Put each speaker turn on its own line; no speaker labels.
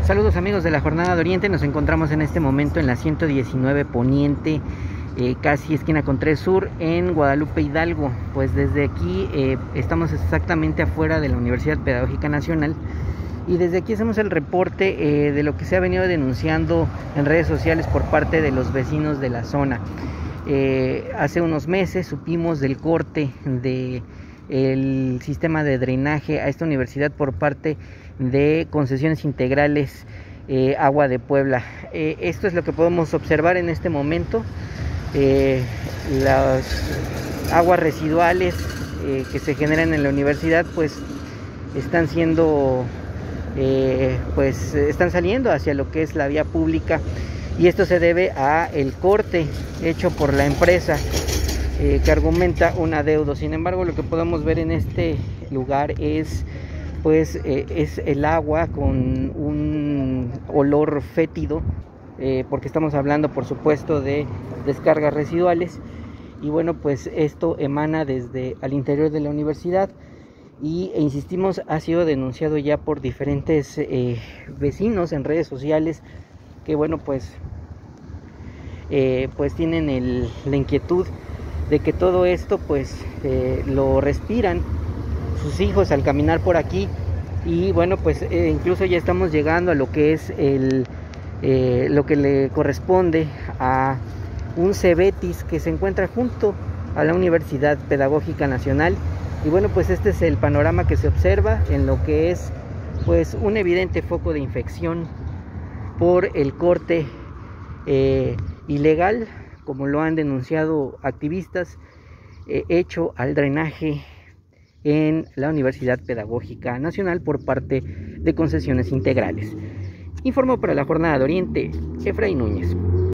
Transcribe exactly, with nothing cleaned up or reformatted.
Saludos amigos de la Jornada de Oriente, nos encontramos en este momento en la ciento diecinueve Poniente, eh, casi esquina con tres Sur, en Guadalupe Hidalgo. Pues desde aquí eh, estamos exactamente afuera de la Universidad Pedagógica Nacional y desde aquí hacemos el reporte eh, de lo que se ha venido denunciando en redes sociales por parte de los vecinos de la zona. Eh, hace unos meses supimos del corte de el sistema de drenaje a esta universidad por parte de Concesiones Integrales eh, Agua de Puebla. Eh, esto es lo que podemos observar en este momento. Eh, las aguas residuales eh, que se generan en la universidad pues están siendo eh, pues están saliendo hacia lo que es la vía pública, y esto se debe a el corte hecho por la empresa Eh, que argumenta un adeudo. Sin embargo, lo que podemos ver en este lugar es pues eh, es el agua con un olor fétido, eh, porque estamos hablando por supuesto de descargas residuales, y bueno, pues esto emana desde al interior de la universidad y e insistimos, ha sido denunciado ya por diferentes eh, vecinos en redes sociales que bueno, pues eh, pues tienen el, la inquietud de que todo esto pues eh, lo respiran sus hijos al caminar por aquí. Y bueno, pues eh, incluso ya estamos llegando a lo que es el eh, lo que le corresponde a un Cebetis que se encuentra junto a la Universidad Pedagógica Nacional. Y bueno, pues este es el panorama que se observa en lo que es pues un evidente foco de infección por el corte eh, ilegal, como lo han denunciado activistas, eh, hecho al drenaje en la Universidad Pedagógica Nacional por parte de Concesiones Integrales. Informó para la Jornada de Oriente, Efraín Núñez.